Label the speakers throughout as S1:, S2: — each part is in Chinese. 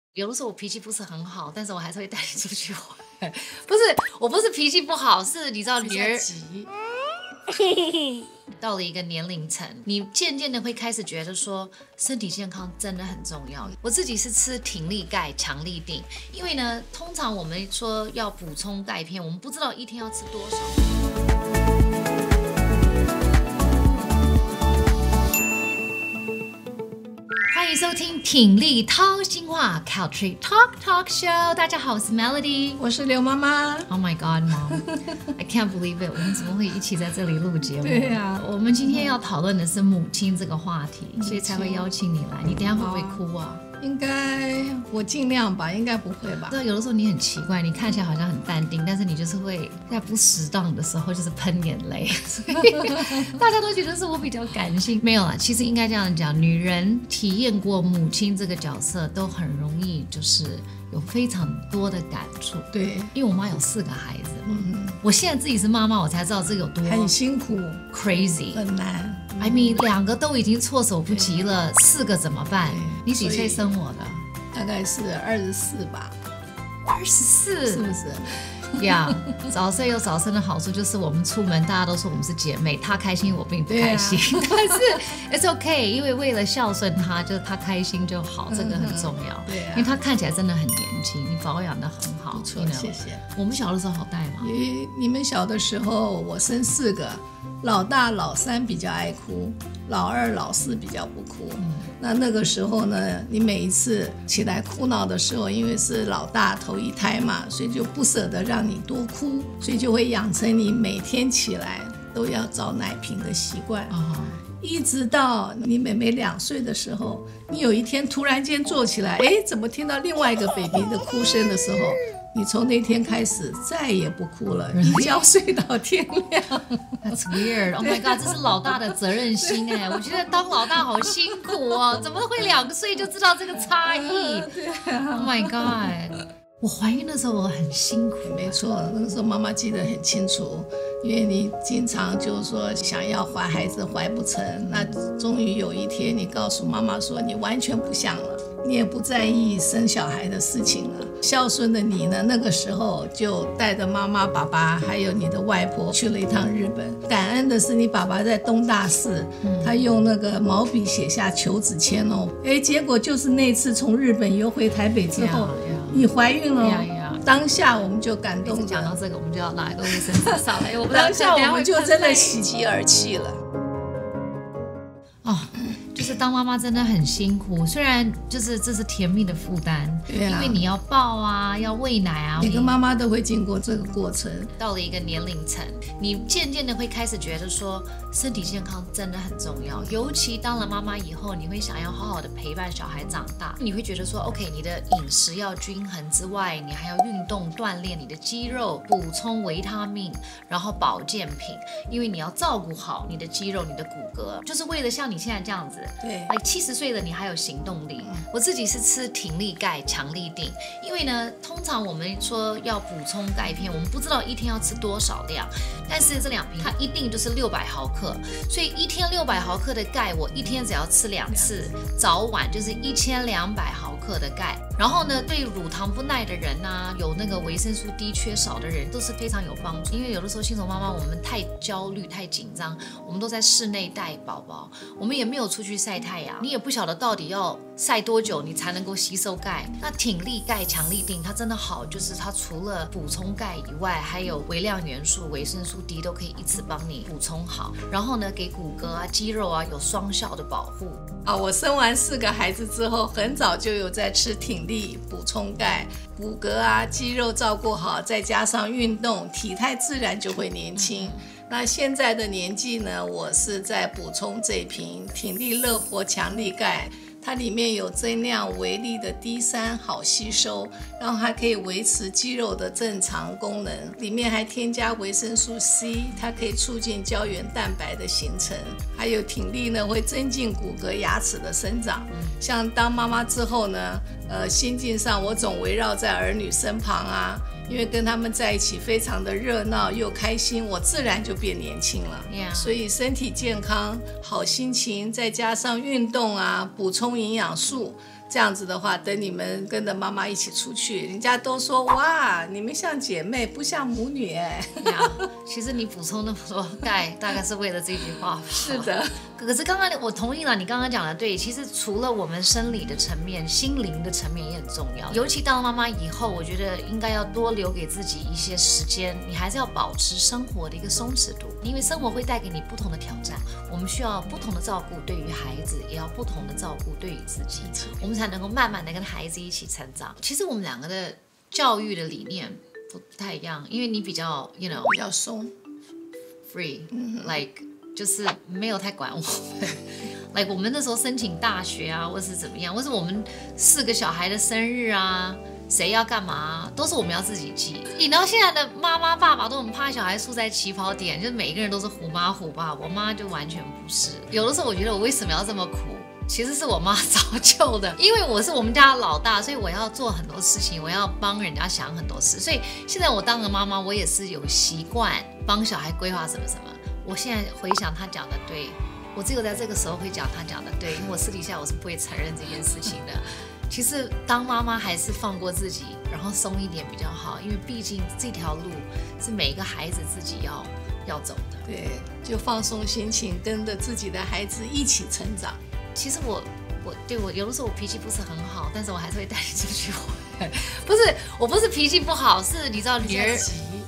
S1: 有的时候我脾气不是很好，但是我还是会带你出去玩。不是，我不是脾气不好，是你知道女儿
S2: 急。
S1: 到了一个年龄层，你渐渐的会开始觉得说，身体健康真的很重要。我自己是吃挺力钙、强力锭，因为呢，通常我们说要补充钙片，我们不知道一天要吃多少。欢迎收听挺力掏心话 Caltree Talk Show。大家好，我是 Melody，
S2: 我是刘妈妈。
S1: Oh my God, Mom! I can't believe it！ 我们怎么会一起在这里录节目？
S2: 对呀，
S1: 我们今天要讨论的是母亲这个话题，所以才会邀请你来。你等一下会不会哭啊？
S2: 应该我尽量吧，应该不会吧？
S1: 对，有的时候你很奇怪，你看起来好像很淡定，但是你就是会在不适当的时候就是喷眼泪，所以大家都觉得是我比较感性。没有啦，其实应该这样讲，女人体验过母亲这个角色，都很容易就是有非常多的感触。
S2: 对，
S1: 因为我妈有4个孩子嘛，我现在自己是妈妈，我才知道这个有多
S2: 很辛苦
S1: ，crazy，
S2: 很难。
S1: I mean， 2个都已经措手不及了，4个怎么办？你几岁生我的？
S2: 大概是24吧。
S1: 24，
S2: 是不是？
S1: 呀，早生有早生的好处就是我们出门大家都说我们是姐妹，她开心我并不开心，但是 it's okay， 因为为了孝顺她，就是她开心就好，这个很重要。
S2: 对啊，
S1: 因为她看起来真的很年轻，你保养得很好，
S2: 不错，谢谢。
S1: 我们小的时候好带吗？
S2: 因为你们小的时候，我生4个，老大老3比较爱哭，老2老4比较不哭。那个时候呢，你每一次起来哭闹的时候，因为是老大头一胎嘛，所以就不舍得让你多哭，所以就会养成你每天起来都要找奶瓶的习惯。一直到你妹妹2岁的时候，你有一天突然间坐起来，怎么听到另外一个 baby 的哭声的时候，你从那天开始再也不哭了，一觉睡到天亮。
S1: That's weird. Oh my god， 这是老大的责任心哎，我觉得当老大好辛苦哦，怎么会2岁就知道这个差异？Oh my god。我怀孕的时候我很辛苦。
S2: 没错，那个时候妈妈记得很清楚，因为你经常就是说想要怀孩子怀不成，那终于有一天你告诉妈妈说你完全不想了，你也不在意生小孩的事情了。孝顺的你呢，那个时候就带着妈妈、爸爸还有你的外婆去了一趟日本。感恩的是你爸爸在东大寺，他用那个毛笔写下求子签哦，结果就是那次从日本游回台北之后，你怀孕了。当下我们就感动了。
S1: 讲到这个，我们就要拿一个卫生纸上来。
S2: 当下我们就真的喜极而泣了。
S1: 就是当妈妈真的很辛苦，虽然就是这是甜蜜的负担，因为你要抱啊，要喂奶啊，
S2: 每个妈妈都会经过这个过程。
S1: 到了一个年龄层，你渐渐的会开始觉得说，身体健康真的很重要。尤其当了妈妈以后，你会想要好好的陪伴小孩长大，你会觉得说 ，OK， 你的饮食要均衡之外，你还要运动锻炼你的肌肉，补充维他命，然后保健品，因为你要照顾好你的肌肉、你的骨骼，就是为了像你现在这样子。
S2: 对
S1: ，70岁了你还有行动力。我自己是吃挺力钙、强力锭，因为呢，通常我们说要补充钙片，我们不知道一天要吃多少量，但是这2瓶它一定就是600毫克，所以一天600毫克的钙，我一天只要吃2次，早晚就是1200毫克的钙。然后呢，对乳糖不耐的人啊，有那个维生素 D 缺少的人，都是非常有帮助。因为有的时候新手妈妈我们太焦虑、太紧张，我们都在室内带宝宝，我们也没有出去晒太阳，你也不晓得到底要晒多久你才能够吸收钙。那挺力钙、强力锭它真的好，就是它除了补充钙以外，还有微量元素、维生素 D 都可以一次帮你补充好。然后呢，给骨骼啊、肌肉啊有双效的保护。
S2: 我生完4个孩子之后，很早就有在吃挺力补充钙，骨骼啊、肌肉照顾好，再加上运动，体态自然就会年轻。那现在的年纪呢，我是在补充这瓶挺力乐活强力钙，它里面有增量微粒的 D3 好吸收，然后还可以维持肌肉的正常功能，里面还添加维生素 C， 它可以促进胶原蛋白的形成，还有挺力呢会增进骨骼牙齿的生长。像当妈妈之后呢，心境上我总围绕在儿女身旁啊，因为跟他们在一起非常的热闹又开心，我自然就变年轻了。所以身体健康、好心情，再加上运动啊，补充营养素， 这样子的话，等你们跟着妈妈一起出去，人家都说哇，你们像姐妹，不像母女哎。
S1: 其实你补充那么多钙，大概是为了这句话吧。
S2: 是的。
S1: 可是刚刚我同意了，你刚刚讲的对。其实除了我们生理的层面，心灵的层面也很重要。尤其当了妈妈以后，我觉得应该要多留给自己一些时间，你还是要保持生活的一个松弛度，因为生活会带给你不同的挑战。我们需要不同的照顾，对于孩子也要不同的照顾对于自己，我们才能够慢慢的跟孩子一起成长。其实我们两个的教育的理念不太一样，因为你比较比
S2: 较松
S1: ，free，like 就是没有太管我们。like 我们那时候申请大学啊，或是怎么样，或是我们4个小孩的生日啊，谁要干嘛，都是我们要自己记。然后现在的妈妈爸爸都很怕小孩输在起跑点，就是每一个人都是虎妈虎爸，我妈就完全不是。有的时候我觉得我为什么要这么苦，其实是我妈造就的，因为我是我们家的老大，所以我要做很多事情，我要帮人家想很多事。所以现在我当了妈妈，我也是有习惯帮小孩规划什么什么。我现在回想他讲的对，我只有在这个时候会讲他讲的对，因为我私底下我是不会承认这件事情的。其实当妈妈还是放过自己，然后松一点比较好，因为毕竟这条路是每一个孩子自己要走的。
S2: 对，就放松心情，跟着自己的孩子一起成长。
S1: 其实我有的时候我脾气不是很好，但是我还是会带你出去玩。不是，我不是脾气不好，是你知道女儿。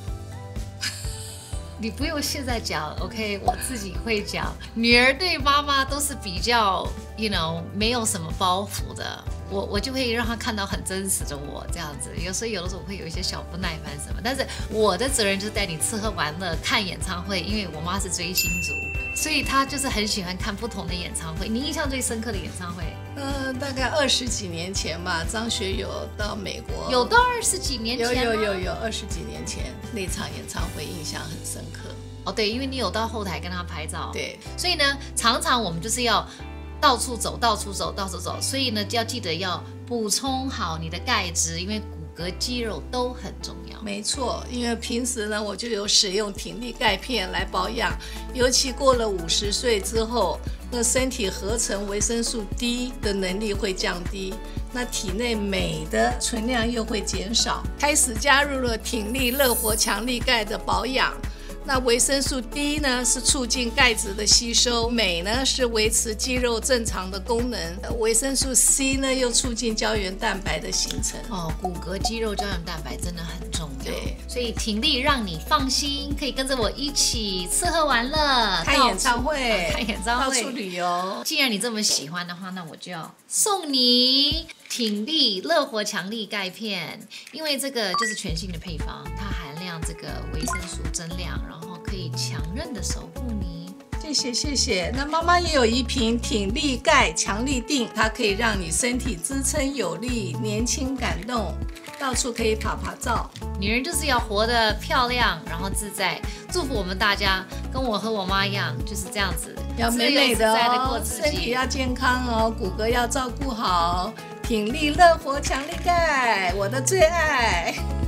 S1: 你不用现在讲 ，OK， 我自己会讲。女儿对妈妈都是比较没有什么包袱的，我就会让她看到很真实的我这样子。所以有的时候我会有一些小不耐烦什么，但是我的责任就是带你吃喝玩乐、看演唱会，因为我妈是追星族，所以她就是很喜欢看不同的演唱会。你印象最深刻的演唱会？
S2: 大概20几年前吧，张学友到美国。
S1: 有到20几年前吗？
S2: 有20几年前那场演唱会印象很深刻。
S1: 哦，对，因为你有到后台跟他拍照。
S2: 对，
S1: 所以呢，常常我们就是要到处走，所以呢，就要记得要补充好你的钙质，因为骨骼、肌肉都很重要。
S2: 没错，因为平时呢，我就有使用挺力钙片来保养，尤其过了50岁之后，那身体合成维生素 D 的能力会降低，那体内镁的存量又会减少，开始加入了挺力乐活强力钙的保养。那维生素 D 呢是促进钙质的吸收，镁呢是维持肌肉正常的功能，维生素 C 呢又促进胶原蛋白的形成。
S1: 骨骼、肌肉、胶原蛋白真的很重要。
S2: 对，
S1: 所以挺力让你放心，可以跟着我一起吃喝玩乐、
S2: 看演唱会、到处旅游。
S1: 既然你这么喜欢的话，那我就要送你挺力乐活强力钙片，因为这个就是全新的配方，它含量这个维生素增量，然后可以强韧的守护你。
S2: 谢谢。那妈妈也有一瓶挺力钙强力定，它可以让你身体支撑有力、年轻感动，到处可以拍照。
S1: 女人就是要活得漂亮，然后自在。祝福我们大家跟我和我妈一样，就是这样子，
S2: 要美美的
S1: 过自己，
S2: 身体要健康哦，骨骼要照顾好。挺力乐活强力钙，我的最爱。